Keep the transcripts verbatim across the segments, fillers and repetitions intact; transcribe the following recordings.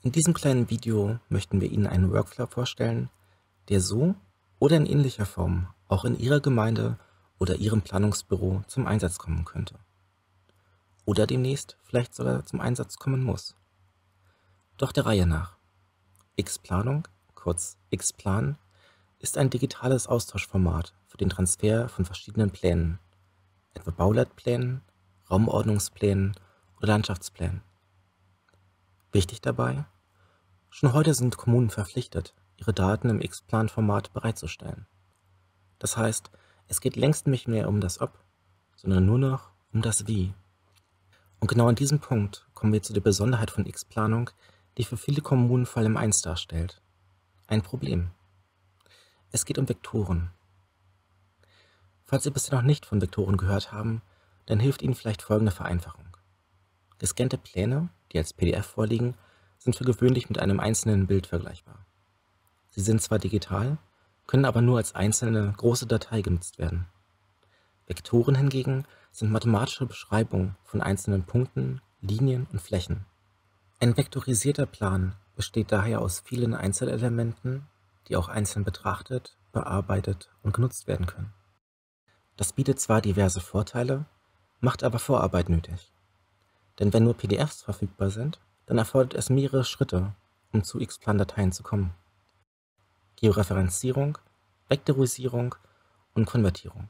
In diesem kleinen Video möchten wir Ihnen einen Workflow vorstellen, der so oder in ähnlicher Form auch in Ihrer Gemeinde oder Ihrem Planungsbüro zum Einsatz kommen könnte. Oder demnächst vielleicht sogar zum Einsatz kommen muss. Doch der Reihe nach. X-Planung, kurz X-Plan, ist ein digitales Austauschformat für den Transfer von verschiedenen Plänen, etwa Bauleitplänen, Raumordnungsplänen oder Landschaftsplänen. Wichtig dabei: Schon heute sind Kommunen verpflichtet, ihre Daten im X-Plan-Format bereitzustellen. Das heißt, es geht längst nicht mehr um das Ob, sondern nur noch um das Wie. Und genau an diesem Punkt kommen wir zu der Besonderheit von X-Planung, die für viele Kommunen vor allem eins darstellt: ein Problem. Es geht um Vektoren. Falls Sie bisher noch nicht von Vektoren gehört haben, dann hilft Ihnen vielleicht folgende Vereinfachung. Gescannte Pläne, die als P D F vorliegen, sind für gewöhnlich mit einem einzelnen Bild vergleichbar. Sie sind zwar digital, können aber nur als einzelne große Datei genutzt werden. Vektoren hingegen sind mathematische Beschreibungen von einzelnen Punkten, Linien und Flächen. Ein vektorisierter Plan besteht daher aus vielen Einzelelementen, die auch einzeln betrachtet, bearbeitet und genutzt werden können. Das bietet zwar diverse Vorteile, macht aber Vorarbeit nötig. Denn wenn nur P D Fs verfügbar sind, dann erfordert es mehrere Schritte, um zu X-Plan-Dateien zu kommen. Georeferenzierung, Vektorisierung und Konvertierung.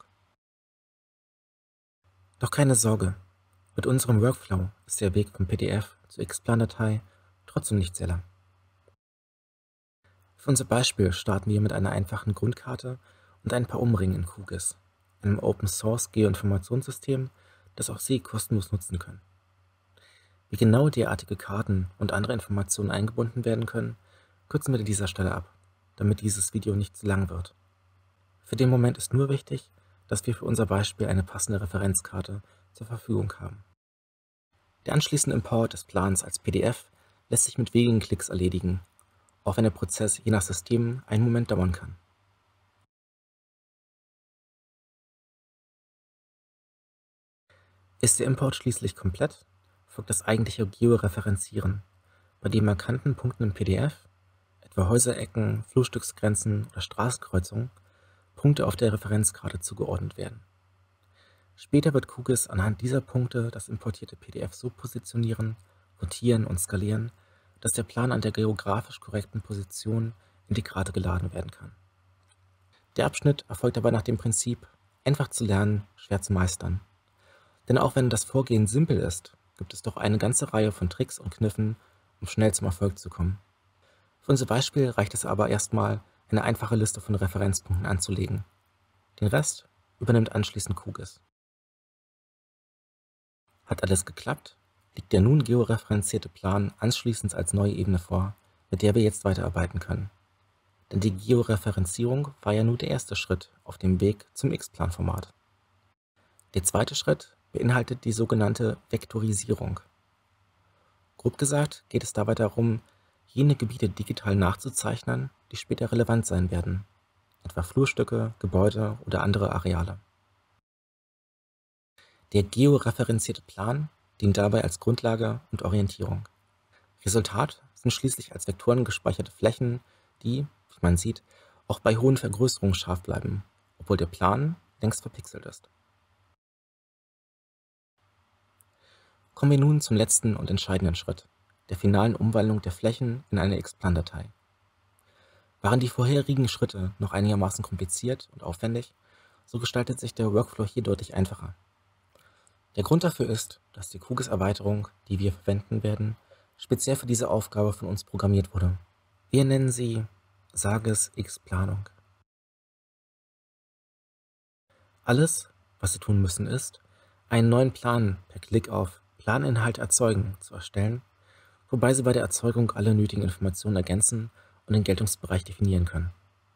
Doch keine Sorge, mit unserem Workflow ist der Weg vom P D F zur X-Plan-Datei trotzdem nicht sehr lang. Für unser Beispiel starten wir mit einer einfachen Grundkarte und ein paar Umringen in QGIS, einem Open-Source-Geoinformationssystem, das auch Sie kostenlos nutzen können. Wie genau derartige Karten und andere Informationen eingebunden werden können, kürzen wir an dieser Stelle ab, damit dieses Video nicht zu lang wird. Für den Moment ist nur wichtig, dass wir für unser Beispiel eine passende Referenzkarte zur Verfügung haben. Der anschließende Import des Plans als P D F lässt sich mit wenigen Klicks erledigen, auch wenn der Prozess je nach System einen Moment dauern kann. Ist der Import schließlich komplett, folgt das eigentliche Georeferenzieren, bei dem markanten Punkten im P D F, etwa Häuserecken, Flurstücksgrenzen oder Straßenkreuzungen, Punkte auf der Referenzkarte zugeordnet werden. Später wird QGIS anhand dieser Punkte das importierte P D F so positionieren, rotieren und skalieren, dass der Plan an der geografisch korrekten Position in die Karte geladen werden kann. Der Abschnitt erfolgt dabei nach dem Prinzip: einfach zu lernen, schwer zu meistern. Denn auch wenn das Vorgehen simpel ist, gibt es doch eine ganze Reihe von Tricks und Kniffen, um schnell zum Erfolg zu kommen. Für unser Beispiel reicht es aber erstmal, eine einfache Liste von Referenzpunkten anzulegen. Den Rest übernimmt anschließend QGIS. Hat alles geklappt, liegt der nun georeferenzierte Plan anschließend als neue Ebene vor, mit der wir jetzt weiterarbeiten können. Denn die Georeferenzierung war ja nur der erste Schritt auf dem Weg zum X-Plan-Format. Der zweite Schritt beinhaltet die sogenannte Vektorisierung. Grob gesagt geht es dabei darum, jene Gebiete digital nachzuzeichnen, die später relevant sein werden, etwa Flurstücke, Gebäude oder andere Areale. Der georeferenzierte Plan dient dabei als Grundlage und Orientierung. Resultat sind schließlich als Vektoren gespeicherte Flächen, die, wie man sieht, auch bei hohen Vergrößerungen scharf bleiben, obwohl der Plan längst verpixelt ist. Kommen wir nun zum letzten und entscheidenden Schritt, der finalen Umwandlung der Flächen in eine X-Plan-Datei. Waren die vorherigen Schritte noch einigermaßen kompliziert und aufwendig, so gestaltet sich der Workflow hier deutlich einfacher. Der Grund dafür ist, dass die QGIS-Erweiterung, die wir verwenden werden, speziell für diese Aufgabe von uns programmiert wurde. Wir nennen sie SAGES X-Planung. Alles, was Sie tun müssen, ist, einen neuen Plan per Klick auf Planinhalt erzeugen zu erstellen, wobei Sie bei der Erzeugung alle nötigen Informationen ergänzen und den Geltungsbereich definieren können.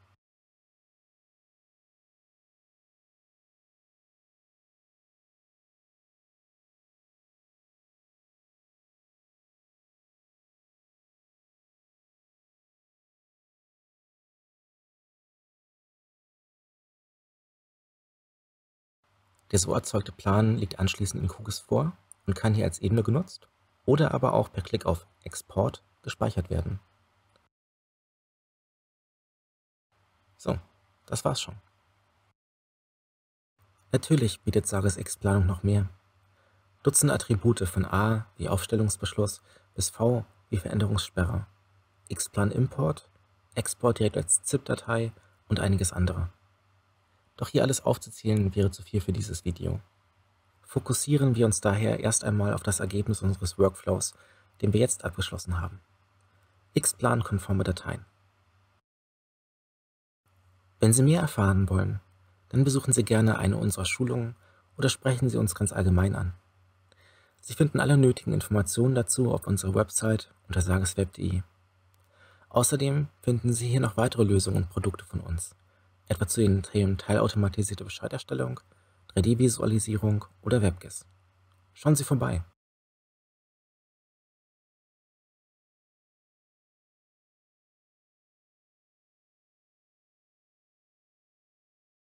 Der so erzeugte Plan liegt anschließend in QGIS vor und kann hier als Ebene genutzt oder aber auch per Klick auf Export gespeichert werden. So, das war's schon. Natürlich bietet Saris X-Planung noch mehr. Dutzende Attribute von A wie Aufstellungsbeschluss bis V wie Veränderungssperre, X-Plan-Import, Export direkt als ZIP-Datei und einiges andere. Doch hier alles aufzuzählen wäre zu viel für dieses Video. Fokussieren wir uns daher erst einmal auf das Ergebnis unseres Workflows, den wir jetzt abgeschlossen haben. X-Plan-konforme Dateien. Wenn Sie mehr erfahren wollen, dann besuchen Sie gerne eine unserer Schulungen oder sprechen Sie uns ganz allgemein an. Sie finden alle nötigen Informationen dazu auf unserer Website unter sarisweb punkt de. Außerdem finden Sie hier noch weitere Lösungen und Produkte von uns, etwa zu den Themen teilautomatisierte Bescheiderstellung, drei D-Visualisierung oder WebGIS. Schauen Sie vorbei!